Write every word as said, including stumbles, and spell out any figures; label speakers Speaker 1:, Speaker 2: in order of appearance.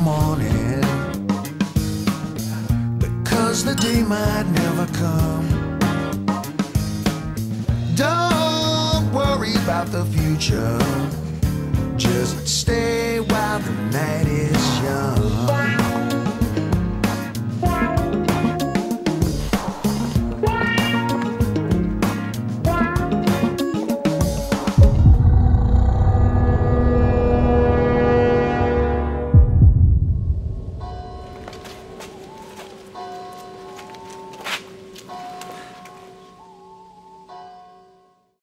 Speaker 1: morning, because the day might never come. Don't worry about the future, just stay while the night is young.